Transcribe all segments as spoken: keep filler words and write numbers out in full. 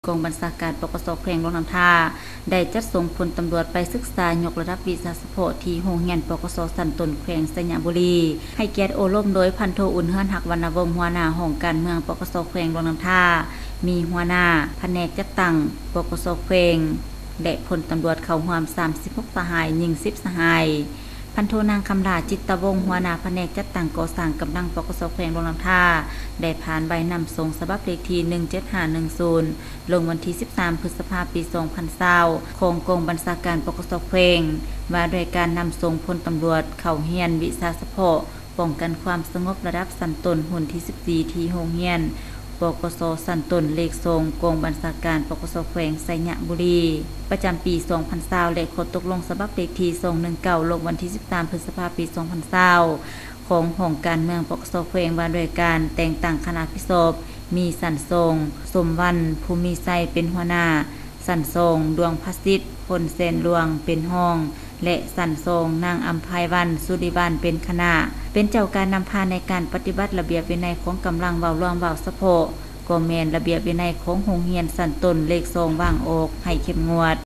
กองบัญชาการปกสแขวงลงน้ำท่าได้จัดส่งพลตำรวจไปศึกษายกระดับวิชาเฉพาะที่โรงเรียนปกสสันตนแขวงสัญญบุรีให้เกียรติโอล้มโดยพันโทอุ่นเฮือนหักวรรณวงศ์หัวหน้าห้องการเมืองปกสแขวงลงน้ำท่ามีหัวหน้าแผนกจัดตั้งปกสแขวงและพลตำรวจเข้าร่วมสามสิบหกสหายยิงสิบสหายพันโทนางคำลาจิตตวงศ์หัวหน้าแผนกจัดตั้งก่อสร้างกำลังปกสแขวงลงน้ำท่าได้ผ่านใบนำส่งฉบับเลขที่หนึ่งเจ็ดห้าหนึ่งศูนย์ลงวันที่สิบสามพฤษภาคมปีสองพันยี่สิบของกองบัญชาการปกสแขวงว่าโดยการนำส่งพลตำรวจเข้าเรียนวิชาเฉพาะป้องกันความสงบระดับสันตนหุ่นที่สิบสี่ที่โรงเรียนปกสสันตนเลขทรงกองบัญชาการปกสแขวงไสยบุรีประจำปีสองพันยี่สิบและขอตกลงฉบับเลขที่สองหนึ่งเก้าลงวันที่สิบสามพฤษภาคมปีสองพันยี่สิบของห้องการเมืองปกสแขวงว่าโดยการแต่งตั้งคณะพิศพมีสันทรงสมวันภูมิไซเป็นหัวหน้าสันทรงดวงพสิทธิ์พลเซนหลวงเป็นห้องและสันทรงนางอัมภัยวันสุริวันเป็นคณะเป็นเจ้าการนำพาในการปฏิบัติระเบียบวินัยของกำลังเบาล่วงเบาสะโพกก็แมนระเบียบวินัยของโรงเรียนสันตนเลขทรงว่างออกให้เข้มงวด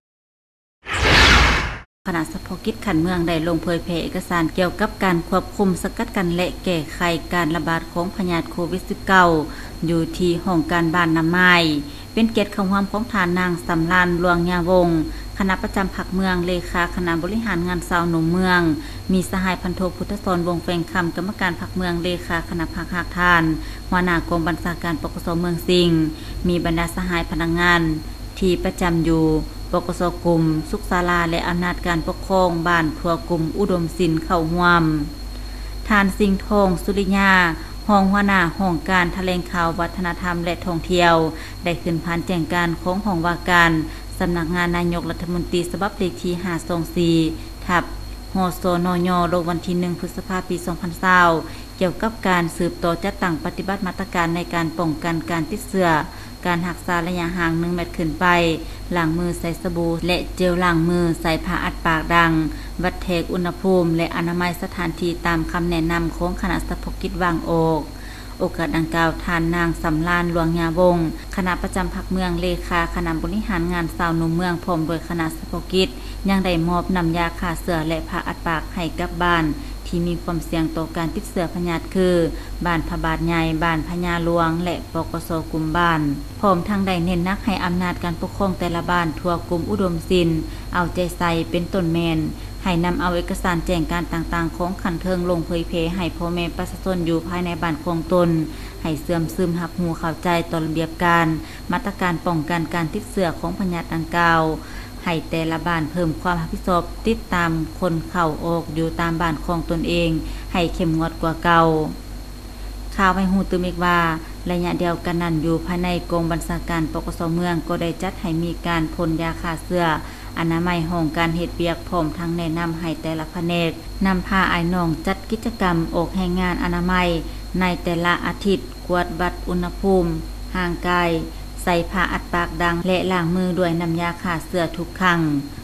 คณะเฉพาะกิจขันเมืองได้ลงเผยแพร่เอกสารเกี่ยวกับการควบคุมสกัดกันและแก้ไขการระบาดของพยาธิโควิด สิบเก้า อยู่ที่ห้องการบ้านน้ำไม้เป็นเกียรติคำความของฐานนางสำรานหลวงยาวงศ์คณะประจำผักเมืองเลขาคณะบริหารงานชาวหนุ่มเมืองมีสหายพันโทพุทธศรวงแฟงคำกรรมการผักเมืองเลขาคณะผักหักทานหัวหน้ากรมบัญชาการปกสเมืองสิงห์มีบรรดาสหายพนักงานที่ประจำอยู่ปกสกลุ่มสุขศาลาและอำนาจการปกครองบ้านทัวกลุ่มอุดมศิลป์เข้าร่วมทานสิงห์ทองสุริยาห้องหัวหน้าห้องการแถลงข่าววัฒนธรรมและท่องเที่ยวได้ขึ้นผ่านแจ้งการของห้องว่าการสำนักงานนายกรัฐมนตรีฉบับเลขที่ห้าสองสี่ทับหสนยลงวันที่หนึ่งพฤษภาคมปีสองพันยี่สิบเกี่ยวกับการสืบต่อจัดตั้งปฏิบัติมาตรการในการป้องกันการติดเชื้อการรักษาระยะห่างหนึ่งเมตรขึ้นไปล้างมือใส่สบู่และเจลล้างมือใส่ผ้าอัดปากดังวัดเทกอุณหภูมิและอนามัยสถานที่ตามคำแนะนำของคณะเฉพาะกิจวางออกโอกาสดังกล่าวทานนางสำรานหลวงยาวงศ์คณะประจำผักเมืองเลขาคณะบริหารงานชาวหนุ่มเมืองพร้อมโดยคณะเฉพาะกิจยังได้มอบนำยาฆ่าเชื้อและผ้าอัดปากให้กับบ้านที่มีความเสี่ยงต่อการติดเชื้อพยาธิคือบ้านพระบาทใหญ่บ้านพญาหลวงและปกสกลุ่มบ้านพร้อมทั้งได้เน้นนักให้อำนาจการปกครองแต่ละบ้านทั่วกลุ่มอุดมศิลป์เอาใจใส่เป็นต้นแมนให้นำเอาเอกสารแจ้งการต่างๆของขันเทิงลงเผยแพร่ให้พ่อแม่ประชาชนอยู่ภายในบ้านของตนให้เสื่อมซึมหับหูเข้าใจต่อระเบียบการมาตรการป้องกันการติดเชื้อของพยาธิดังกล่าวให้แต่ละบ้านเพิ่มความรับผิดชอบติดตามคนเข้าออกอยู่ตามบ้านของตนเองให้เข้มงวดกว่าเก่าข่าวให้ฮู้ตื่นอีกว่าระยะเดียวกันนั้นอยู่ภายในกองบัญชาการปกสเมืองก็ได้จัดให้มีการพ่นยาฆ่าเชื้ออนามัยห้องการเฮ็ดเวียกพร้อมทั้งแนะนำให้แต่ละแผนกนำพาอ้ายน้องจัดกิจกรรมออกแห่งงานอนามัยในแต่ละอาทิตย์กวดวัดอุณหภูมิห่างกายใส่ผ้าอัดปากดังและล้างมือด้วยน้ำยาฆ่าเชื้อทุกครั้ง